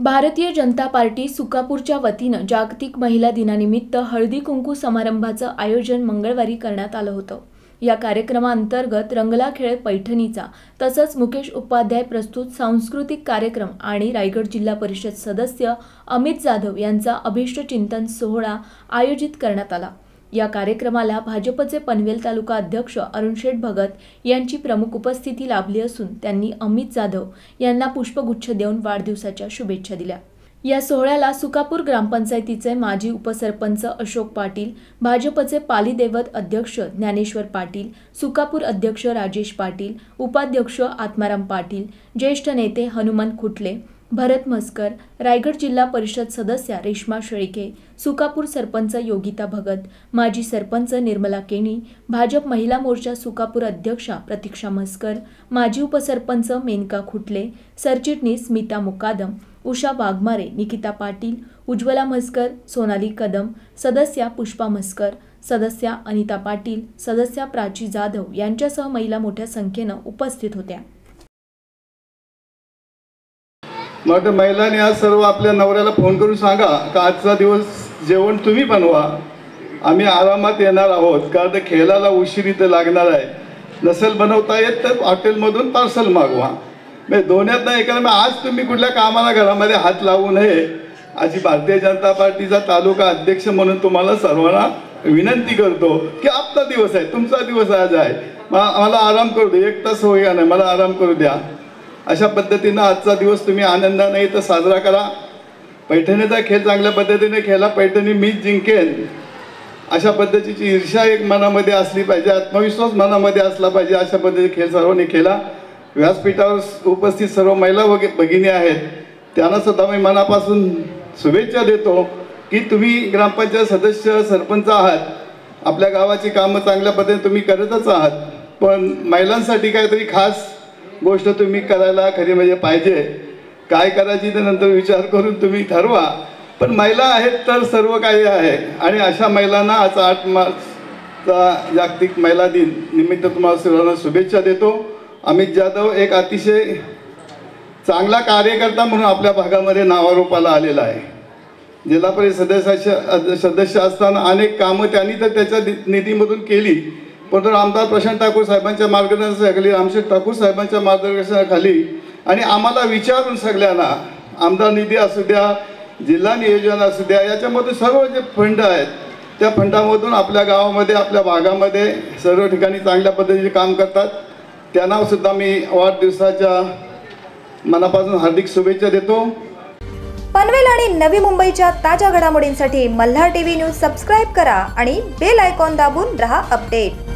Bharatiya Janata party सुकापूरच्या वतीनं जागतिक महिला दिनानिमित्त हळदी कुंकू समारंभाचं आयोजन मंगळवारी करण्यात आलं होतं। या कार्यक्रमाअंतर्गत रंगला खेळ पैठणीचा तसंच मुकेश उपाध्याय प्रस्तुत सांस्कृतिक कार्यक्रम आणि रायगड जिल्हा परिषद सदस्य अमित जाधव यांचा अभिष्ट चिंतन सोहळा आयोजित करण्यात आला। या कार्यक्रमाला भाजपचे पनवेल तालुका अध्यक्ष अरुणशेठ भगत यांची प्रमुख उपस्थिती लाभली असून त्यांनी अमित जाधव यांना पुष्पगुच्छ देऊन वाढदिवसाच्या शुभेच्छा दिल्या। या सोहळ्याला सुकापूर ग्रामपंचायतीचे माजी उपसरपंच अशोक पाटील, भाजपचे पाली दैवत अध्यक्ष ज्ञानेश्वर पाटील, सुकापूर अध्यक्ष राजेश पाटील, उपाध्यक्ष आत्माराम पाटील, ज्येष्ठ नेते हनुमंत खुटले, भरत मस्कर, रायगड जिल्हा परिषद सदस्य रेश्मा शेळके, सुकापूर सरपंच योगिता भगत, माजी सरपंच निर्मला केणी, भाजप महिला मोर्चा सुकापूर अध्यक्षा प्रतीक्षा मस्कर, माजी उपसरपंच मेनका खुटले, सरचिटणीस स्मिता मुकादम, उषा वाघमारे, निकिता पाटील, उज्ज्वला मस्कर, सोनाली कदम, सदस्या पुष्पा मस्कर, सदस्या अनिता पाटील, सदस्या प्राची जाधव यांच्यासह महिला मोठ्या संख्येनं उपस्थित होत्या। मग महिलांनी आज सर्व आपल्या नवऱ्याला फोन करून सांगा का आजचा दिवस जेवण तुम्ही बनवा, आम्ही आरामात येणार आहोत, कारण खेळाला उशीर इथं लागणार आहे। नसेल बनवता येत तर हॉटेलमधून पार्सल मागवा। म्हणजे दोन्हीत नाही एकाला आज तुम्ही कुठल्या कामाला घरामध्ये हात लावू नये अशी भारतीय जनता पार्टीचा तालुका अध्यक्ष म्हणून तुम्हाला सर्वांना विनंती करतो की आपला दिवस आहे, तुमचा दिवस आज आहे, मला आराम करू दे, 1 तास होईना नाही, मला आराम करू द्या। अशा पद्धतीनं आजचा दिवस तुम्ही आनंदाने इथं साजरा करा। पैठणीचा खेळ चांगल्या पद्धतीने खेळा, पैठणी मीच जिंकेन अशा पद्धतीची ईर्ष्या एक मनामध्ये असली पाहिजे, आत्मविश्वास मनामध्ये असला पाहिजे, अशा पद्धतीचे खेळ सर्वांनी खेळा। व्यासपीठावर उपस्थित सर्व महिला भगिनी आहेत त्यांना सुद्धा मी मनापासून शुभेच्छा देतो की तुम्ही ग्रामपंचायत सदस्य सरपंच आहात, आपल्या गावाची कामं चांगल्या पद्धतीने तुम्ही करतच आहात, पण महिलांसाठी काहीतरी खास गोष्ट तुम्ही करायला खरी म्हणजे पाहिजे। काय करायची ते नंतर विचार करून तुम्ही ठरवा, पण महिला आहेत तर सर्व काही आहे। आणि अशा महिलांना आज 8 मार्चचा जागतिक महिला दिन निमित्त तुम्हाला सर्वांना शुभेच्छा देतो। अमित जाधव एक अतिशय चांगला कार्यकर्ता म्हणून आपल्या भागामध्ये नावारूपाला आलेला आहे। जिल्हा परिषद सदस्य असताना अनेक कामं त्यांनी तर त्याच्या निधीमधून केली, परंतु आमदार प्रशांत ठाकूर साहेबांच्या मार्गदर्शनाखाली, रामशेठ ठाकूर साहेबांच्या मार्गदर्शनाखाली आणि आम्हाला विचारून सगळ्यांना आमदार निधी असू द्या, जिल्हा नियोजन असू द्या, याच्यामध्ये सर्व जे फंड आहेत त्या फंडामधून आपल्या गावामध्ये, आपल्या भागामध्ये सर्व ठिकाणी चांगल्या पद्धतीने काम करतात। त्यांना सुद्धा मी वाढदिवसाच्या मनापासून हार्दिक शुभेच्छा देतो। पनवेल आणि नवी मुंबईच्या ताज्या घडामोडींसाठी मल्हार टीव्ही न्यूज सबस्क्राइब करा आणि बेल आयकॉन दाबून रहा अपडेट।